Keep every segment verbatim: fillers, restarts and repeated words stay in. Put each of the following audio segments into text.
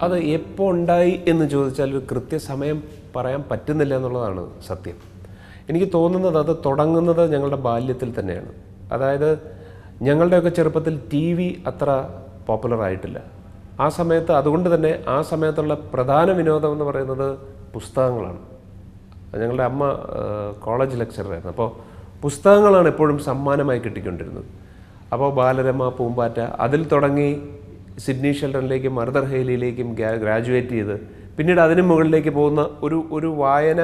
അത് എപ്പോൾ ഉണ്ടായി എന്ന് ചോദിച്ചാൽ ഒരു കൃത്യസമയം പറയാൻ പറ്റുന്നില്ല എന്നുള്ളതാണ് സത്യം. എനിക്ക് തോന്നുന്നത് അത് തുടങ്ങുന്നത് ഞങ്ങളുടെ ബാല്യത്തിൽ തന്നെയാണ്. അതായത് ഞങ്ങളുടെയൊക്കെ ചെറുപ്പത്തിൽ ടി വി അത്ര പോപ്പുലർ ആയിട്ടില്ല. ആ സമയത്ത് അതുകൊണ്ട് തന്നെ ആ സമയത്തുള്ള പ്രധാന വിനോദം എന്ന് പറയുന്നത് പുസ്തകങ്ങളാണ്. ഞങ്ങളുടെ അമ്മ കോളേജ് ലെക്ചറായിരുന്നു. അപ്പോൾ പുസ്തകങ്ങളാണ് എപ്പോഴും സമ്മാനമായി കിട്ടിക്കൊണ്ടിരുന്നത്. അപ്പോൾ ബാലരമ, പൂമ്പാറ്റ, അതിൽ തുടങ്ങി സിഡ്നി ഷെൽട്ടണിലേക്കും മർദർ ഹെയ്ലിയിലേക്കും ഗ്രാജുവേറ്റ് ചെയ്ത് പിന്നീട് അതിന് മുകളിലേക്ക് പോകുന്ന ഒരു ഒരു വായന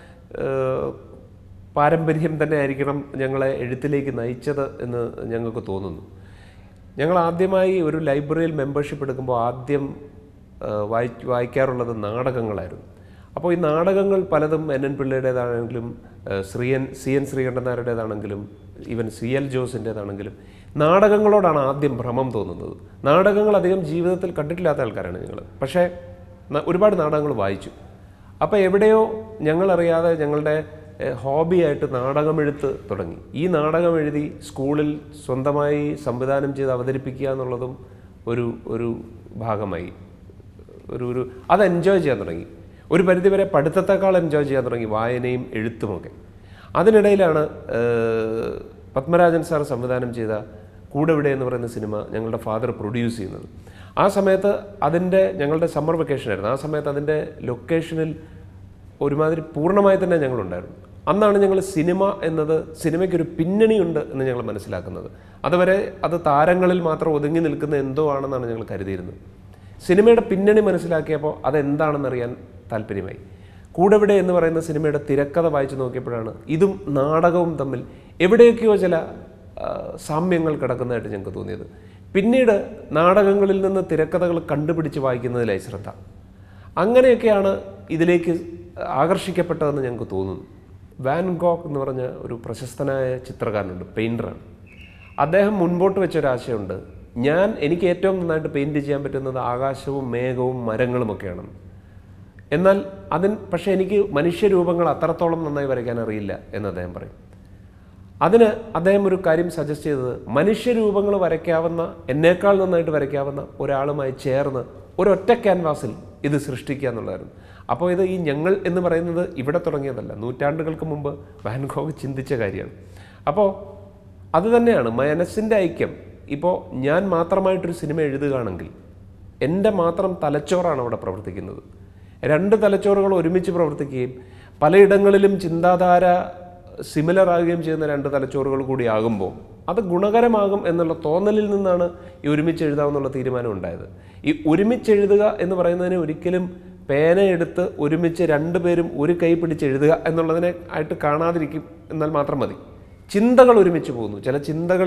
പാരമ്പര്യം തന്നെ ആയിരിക്കണം ഞങ്ങളെ എഴുത്തിലേക്ക് നയിച്ചത് എന്ന് ഞങ്ങൾക്ക് തോന്നുന്നു. ഞങ്ങൾ ആദ്യമായി ഒരു ലൈബ്രറിയിൽ മെമ്പർഷിപ്പ് എടുക്കുമ്പോൾ ആദ്യം വായി വായിക്കാറുള്ളത് നാടകങ്ങളായിരുന്നു. അപ്പോൾ ഈ നാടകങ്ങൾ പലതും എൻ എൻ പിള്ളയുടേതാണെങ്കിലും Shri N C N Sreekantan നായരുടേതാണെങ്കിലും ഈവൻ സി എൽ ജോസിൻ്റേതാണെങ്കിലും നാടകങ്ങളോടാണ് ആദ്യം ഭ്രമം തോന്നുന്നത്. നാടകങ്ങൾ അധികം ജീവിതത്തിൽ കണ്ടിട്ടില്ലാത്ത ആൾക്കാരാണ് ഞങ്ങൾ. പക്ഷേ ഒരുപാട് നാടകങ്ങൾ വായിച്ചു. അപ്പോൾ എവിടെയോ ഞങ്ങളറിയാതെ ഞങ്ങളുടെ ഹോബിയായിട്ട് നാടകമെഴുത്ത് തുടങ്ങി. ഈ നാടകം എഴുതി സ്കൂളിൽ സ്വന്തമായി സംവിധാനം ചെയ്ത് അവതരിപ്പിക്കുക എന്നുള്ളതും ഒരു ഒരു ഭാഗമായി. ഒരു ഒരു അത് എൻജോയ് ചെയ്യാൻ തുടങ്ങി. ഒരു പരിധിവരെ പഠിത്തത്തെക്കാൾ എൻജോയ് ചെയ്യാൻ തുടങ്ങി, വായനയും എഴുത്തുമൊക്കെ. അതിനിടയിലാണ് പത്മരാജൻ സാർ സംവിധാനം ചെയ്ത കൂടെവിടെ എന്ന് പറയുന്ന സിനിമ ഞങ്ങളുടെ ഫാദർ പ്രൊഡ്യൂസ് ചെയ്യുന്നത്. ആ സമയത്ത് അതിൻ്റെ ഞങ്ങളുടെ സമ്മർ വെക്കേഷനായിരുന്നു. ആ സമയത്ത് അതിൻ്റെ ലൊക്കേഷനിൽ ഒരുമാതിരി പൂർണ്ണമായി തന്നെ ഞങ്ങളുണ്ടായിരുന്നു. അന്നാണ് ഞങ്ങൾ സിനിമ എന്നത്, സിനിമയ്ക്കൊരു പിന്നണിയുണ്ട് എന്ന് ഞങ്ങൾ മനസ്സിലാക്കുന്നത്. അതുവരെ അത് താരങ്ങളിൽ മാത്രം ഒതുങ്ങി നിൽക്കുന്ന എന്തോ ആണെന്നാണ് ഞങ്ങൾ കരുതിയിരുന്നത്. സിനിമയുടെ പിന്നണി മനസ്സിലാക്കിയപ്പോൾ അതെന്താണെന്നറിയാൻ താല്പര്യമായി. കൂടെവിടെ എന്ന് പറയുന്ന സിനിമയുടെ തിരക്കഥ വായിച്ചു നോക്കിയപ്പോഴാണ് ഇതും നാടകവും തമ്മിൽ എവിടെയൊക്കെയോ ചില സാമ്യങ്ങൾ കിടക്കുന്നതായിട്ട് ഞങ്ങൾക്ക് തോന്നിയത്. പിന്നീട് നാടകങ്ങളിൽ നിന്ന് തിരക്കഥകൾ കണ്ടുപിടിച്ച് വായിക്കുന്നതിലായി ശ്രദ്ധ. അങ്ങനെയൊക്കെയാണ് ഇതിലേക്ക് ആകർഷിക്കപ്പെട്ടതെന്ന് ഞങ്ങൾക്ക് തോന്നുന്നു. വാൻ ഗോഗ് എന്ന് പറഞ്ഞ ഒരു പ്രശസ്തനായ ചിത്രകാരനുണ്ട്, പെയിൻറ്ററാണ്. അദ്ദേഹം മുൻപോട്ട് വെച്ചൊരാശയമുണ്ട്, ഞാൻ എനിക്ക് ഏറ്റവും നന്നായിട്ട് പെയിൻറ്റ് ചെയ്യാൻ പറ്റുന്നത് ആകാശവും മേഘവും മരങ്ങളുമൊക്കെയാണെന്ന്. എന്നാൽ അതിന് പക്ഷേ എനിക്ക് മനുഷ്യരൂപങ്ങൾ അത്രത്തോളം നന്നായി വരയ്ക്കാൻ അറിയില്ല എന്ന് അദ്ദേഹം പറയും. അതിന് അദ്ദേഹം ഒരു കാര്യം സജസ്റ്റ് ചെയ്തത്, മനുഷ്യരൂപങ്ങൾ വരയ്ക്കാവുന്ന, എന്നേക്കാൾ നന്നായിട്ട് വരയ്ക്കാവുന്ന ഒരാളുമായി ചേർന്ന് ഒരൊറ്റ ക്യാൻവാസിൽ ഇത് സൃഷ്ടിക്കുക എന്നുള്ളതായിരുന്നു. അപ്പോൾ ഇത് ഈ ഞങ്ങൾ എന്ന് പറയുന്നത് ഇവിടെ തുടങ്ങിയതല്ല, നൂറ്റാണ്ടുകൾക്ക് മുമ്പ് വാൻ ഗോഗ് ചിന്തിച്ച കാര്യമാണ്. അപ്പോൾ അതുതന്നെയാണ് മനസ്സിൻ്റെ ഐക്യം. ഇപ്പോൾ ഞാൻ മാത്രമായിട്ടൊരു സിനിമ എഴുതുകയാണെങ്കിൽ എൻ്റെ മാത്രം തലച്ചോറാണ് അവിടെ പ്രവർത്തിക്കുന്നത്. രണ്ട് തലച്ചോറുകൾ ഒരുമിച്ച് പ്രവർത്തിക്കുകയും പലയിടങ്ങളിലും ചിന്താധാര സിമിലർ ആകുകയും ചെയ്യുന്ന രണ്ട് തലച്ചോറുകൾ കൂടി ആകുമ്പോൾ അത് ഗുണകരമാകും എന്നുള്ള തോന്നലിൽ നിന്നാണ് ഈ ഒരുമിച്ച് എഴുതാമെന്നുള്ള തീരുമാനം ഉണ്ടായത്. ഈ ഒരുമിച്ച് എഴുതുക എന്ന് പറയുന്നതിന് ഒരിക്കലും പേനയെടുത്ത് ഒരുമിച്ച് രണ്ടുപേരും ഒരു കൈ പിടിച്ച് എഴുതുക എന്നുള്ളതിനെ ആയിട്ട് കാണാതിരിക്കും എന്നാൽ മാത്രം മതി. ചിന്തകൾ ഒരുമിച്ച് പോകുന്നു, ചില ചിന്തകൾ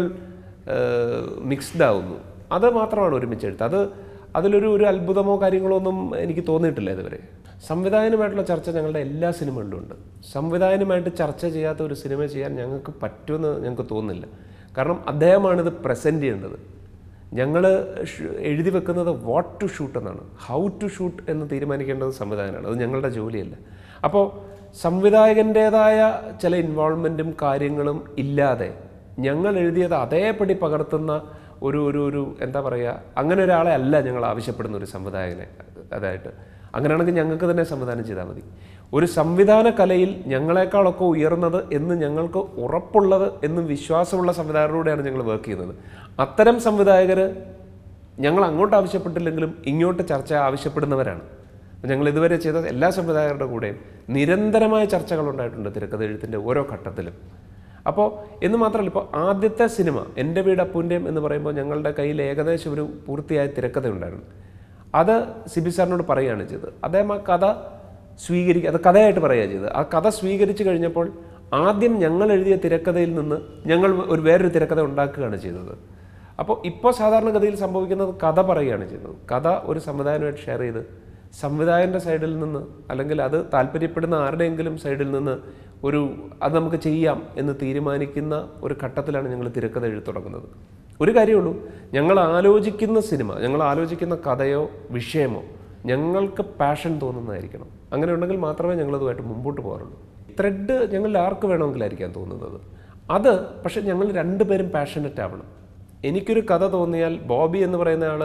മിക്സ്ഡ് ആവുന്നു, അത് മാത്രമാണ് ഒരുമിച്ച് എഴുത്ത്. അത് അതിലൊരു ഒരു അത്ഭുതമോ കാര്യങ്ങളോ ഒന്നും എനിക്ക് തോന്നിയിട്ടില്ല ഇതുവരെ. സംവിധായകനുമായിട്ടുള്ള ചർച്ച ഞങ്ങളുടെ എല്ലാ സിനിമകളിലും ഉണ്ട്. സംവിധായകനുമായിട്ട് ചർച്ച ചെയ്യാത്ത ഒരു സിനിമ ചെയ്യാൻ ഞങ്ങൾക്ക് പറ്റുമെന്ന് ഞങ്ങൾക്ക് തോന്നുന്നില്ല. കാരണം അദ്ദേഹമാണിത് പ്രസൻറ്റ് ചെയ്യേണ്ടത്. ഞങ്ങൾ എഴുതി വെക്കുന്നത് വാട്ട് ടു ഷൂട്ട് എന്നാണ്, ഹൗ ടു ഷൂട്ട് എന്ന് തീരുമാനിക്കേണ്ടത് സംവിധായകനാണ്. അത് ഞങ്ങളുടെ ജോലിയല്ല. അപ്പോൾ സംവിധായകൻ്റേതായ ചില ഇൻവോൾവ്മെൻറ്റും കാര്യങ്ങളും ഇല്ലാതെ ഞങ്ങൾ എഴുതിയത് അതേപടി പകർത്തുന്ന ഒരു ഒരു ഒരു എന്താ പറയുക, അങ്ങനെ ഒരാളെ അല്ല ഞങ്ങൾ ആവശ്യപ്പെടുന്ന ഒരു സംവിധായകനെ. അതായിട്ട് അങ്ങനെയാണെങ്കിൽ ഞങ്ങൾക്ക് തന്നെ സംവിധാനം ചെയ്താൽ മതി. ഒരു സംവിധാന കലയിൽ ഞങ്ങളെക്കാളൊക്കെ ഉയർന്നത് എന്ന് ഞങ്ങൾക്ക് ഉറപ്പുള്ളത് എന്നും വിശ്വാസമുള്ള സംവിധായകരോടെയാണ് ഞങ്ങൾ വർക്ക് ചെയ്യുന്നത്. അത്തരം സംവിധായകർ ഞങ്ങൾ അങ്ങോട്ട് ആവശ്യപ്പെട്ടില്ലെങ്കിലും ഇങ്ങോട്ട് ചർച്ച ആവശ്യപ്പെടുന്നവരാണ്. ഞങ്ങൾ ഇതുവരെ ചെയ്ത എല്ലാ സംവിധായകരുടെ കൂടെയും നിരന്തരമായ ചർച്ചകൾ ഉണ്ടായിട്ടുണ്ട് തിരക്കഥ എഴുത്തിൻ്റെ ഓരോ ഘട്ടത്തിലും. അപ്പോൾ എന്ന് മാത്രമല്ല, ഇപ്പോൾ ആദ്യത്തെ സിനിമ എൻ്റെ വീട് അപ്പൂൻ്റെയും എന്ന് പറയുമ്പോൾ ഞങ്ങളുടെ കയ്യിൽ ഏകദേശം ഒരു പൂർത്തിയായ തിരക്കഥ ഉണ്ടായിരുന്നു. അത് സിബി സാറിനോട് പറയുകയാണ് ചെയ്തത്. അദ്ദേഹം ആ കഥ സ്വീകരിക്കുക, അത് കഥയായിട്ട് പറയുക ചെയ്തത്. ആ കഥ സ്വീകരിച്ചു കഴിഞ്ഞപ്പോൾ ആദ്യം ഞങ്ങൾ എഴുതിയ തിരക്കഥയിൽ നിന്ന് ഞങ്ങൾ ഒരു വേറൊരു തിരക്കഥ ഉണ്ടാക്കുകയാണ് ചെയ്തത്. അപ്പോൾ ഇപ്പോൾ സാധാരണഗതിയിൽ സംഭവിക്കുന്നത് കഥ പറയുകയാണ് ചെയ്യുന്നത്. കഥ ഒരു സംവിധായകനുമായിട്ട് ഷെയർ ചെയ്ത് സംവിധായകൻ്റെ സൈഡിൽ നിന്ന് അല്ലെങ്കിൽ അത് താല്പര്യപ്പെടുന്ന ആരുടെയെങ്കിലും സൈഡിൽ നിന്ന് ഒരു അത് നമുക്ക് ചെയ്യാം എന്ന് തീരുമാനിക്കുന്ന ഒരു ഘട്ടത്തിലാണ് ഞങ്ങൾ തിരക്കഥ എഴുതി തുടങ്ങുന്നത്. ഒരു കാര്യമുള്ളൂ, ഞങ്ങൾ ആലോചിക്കുന്ന സിനിമ, ഞങ്ങൾ ആലോചിക്കുന്ന കഥയോ വിഷയമോ ഞങ്ങൾക്ക് പാഷൻ തോന്നുന്നതായിരിക്കണം. അങ്ങനെ ഉണ്ടെങ്കിൽ മാത്രമേ ഞങ്ങളതുമായിട്ട് മുമ്പോട്ട് പോകാറുള്ളൂ. ത്രെഡ് ഞങ്ങളിൽ ആർക്ക് വേണമെങ്കിലായിരിക്കാൻ തോന്നുന്നത്. അത് പക്ഷെ ഞങ്ങൾ രണ്ടുപേരും പാഷനറ്റ് ആവണം. എനിക്കൊരു കഥ തോന്നിയാൽ ബോബി എന്ന് പറയുന്ന ആൾ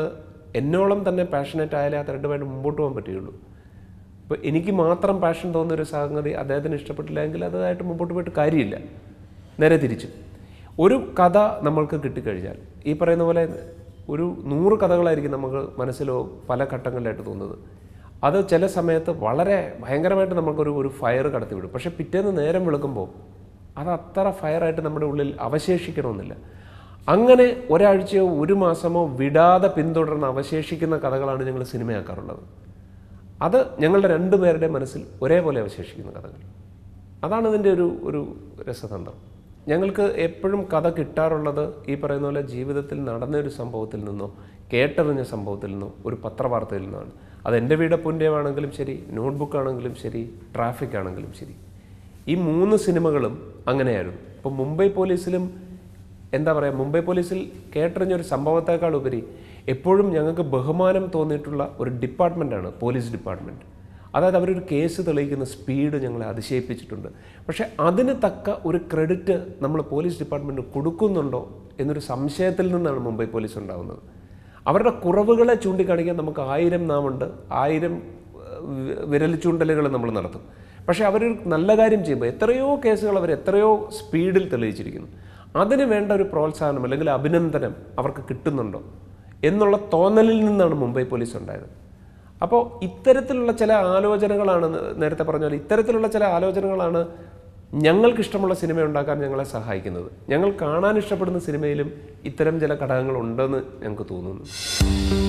എന്നോളം തന്നെ പാഷനേറ്റ് ആയാലേ ആ ത്രെഡുമായിട്ട് മുമ്പോട്ട് പോകാൻ പറ്റുകയുള്ളൂ. ഇപ്പോൾ എനിക്ക് മാത്രം പാഷൻ തോന്നുന്നൊരു സംഗതി അദ്ദേഹത്തിന് ഇഷ്ടപ്പെട്ടില്ല എങ്കിൽ അതായിട്ട് മുമ്പോട്ട് പോയിട്ട് കാര്യമില്ല. നേരെ തിരിച്ചു ഒരു കഥ നമ്മൾക്ക് കിട്ടിക്കഴിഞ്ഞാൽ ഈ പറയുന്ന പോലെ ഒരു നൂറ് കഥകളായിരിക്കും നമുക്ക് മനസ്സിലോ പല ഘട്ടങ്ങളിലായിട്ട് തോന്നുന്നത്. അത് ചില സമയത്ത് വളരെ ഭയങ്കരമായിട്ട് നമുക്കൊരു ഒരു ഫയർ കടത്തിവിടും. പക്ഷേ പിറ്റേന്ന് നേരം വെളുക്കുമ്പോൾ അത് അത്ര ഫയറായിട്ട് നമ്മുടെ ഉള്ളിൽ അവശേഷിക്കണമെന്നില്ല. അങ്ങനെ ഒരാഴ്ചയോ ഒരു മാസമോ വിടാതെ പിന്തുടർന്ന് അവശേഷിക്കുന്ന കഥകളാണ് ഞങ്ങൾ സിനിമയാക്കാറുള്ളത്. അത് ഞങ്ങളുടെ രണ്ടുപേരുടെ മനസ്സിൽ ഒരേപോലെ അവശേഷിക്കുന്ന കഥകൾ. അതാണ് ഇതിൻ്റെ ഒരു ഒരു രസതന്ത്രം. ഞങ്ങൾക്ക് എപ്പോഴും കഥ കിട്ടാറുള്ളത് ഈ പറയുന്ന പോലെ ജീവിതത്തിൽ നടന്നൊരു സംഭവത്തിൽ നിന്നോ കേട്ടറിഞ്ഞ സംഭവത്തിൽ നിന്നോ ഒരു പത്രവാർത്തയിൽ നിന്നാണ്. അത് എൻ്റെ വീടപ്പുൻ്റെയാണെങ്കിലും ശരി, നോട്ട്ബുക്ക് ആണെങ്കിലും ശരി, ട്രാഫിക് ആണെങ്കിലും ശരി. ഈ മൂന്ന് സിനിമകളും അങ്ങനെയായിരുന്നു. ഇപ്പോൾ മുംബൈ പോലീസിലും എന്താ പറയുക, മുംബൈ പോലീസിൽ കേട്ടറിഞ്ഞൊരു സംഭവത്തേക്കാൾ ഉപരി എപ്പോഴും ഞങ്ങൾക്ക് ബഹുമാനം തോന്നിയിട്ടുള്ള ഒരു ഡിപ്പാർട്ട്മെൻറ്റാണ് പോലീസ് ഡിപ്പാർട്ട്മെൻറ്റ്. അതായത് അവരൊരു കേസ് തെളിയിക്കുന്ന സ്പീഡ് ഞങ്ങളെ അതിശയിപ്പിച്ചിട്ടുണ്ട്. പക്ഷേ അതിന് തക്ക ഒരു ക്രെഡിറ്റ് നമ്മൾ പോലീസ് ഡിപ്പാർട്ട്മെൻറ്റ് കൊടുക്കുന്നുണ്ടോ എന്നൊരു സംശയത്തിൽ നിന്നാണ് മുംബൈ പോലീസ് ഉണ്ടാകുന്നത്. അവരുടെ കുറവുകളെ ചൂണ്ടിക്കാണിക്കാൻ നമുക്ക് ആയിരം നാമുണ്ട്, ആയിരം വിരൽ ചൂണ്ടലുകൾ നമ്മൾ നടത്തും. പക്ഷേ അവരൊരു നല്ല കാര്യം ചെയ്യുമ്പോൾ എത്രയോ കേസുകൾ അവർ എത്രയോ സ്പീഡിൽ തെളിയിച്ചിരിക്കുന്നു. അതിന് വേണ്ട ഒരു പ്രോത്സാഹനം അല്ലെങ്കിൽ അഭിനന്ദനം അവർക്ക് കിട്ടുന്നുണ്ടോ എന്നുള്ള തോന്നലിൽ നിന്നാണ് മുംബൈ പോലീസ് ഉണ്ടായത്. അപ്പോൾ ഇത്തരത്തിലുള്ള ചില ആലോചനകളാണ്, നേരത്തെ പറഞ്ഞ പോലെ ഇത്തരത്തിലുള്ള ചില ആലോചനകളാണ് ഞങ്ങൾക്കിഷ്ടമുള്ള സിനിമ ഉണ്ടാക്കാൻ ഞങ്ങളെ സഹായിക്കുന്നത്. ഞങ്ങൾ കാണാൻ ഇഷ്ടപ്പെടുന്ന സിനിമയിലും ഇത്തരം ചില ഘടകങ്ങളുണ്ടെന്ന് ഞങ്ങൾക്ക് തോന്നുന്നു.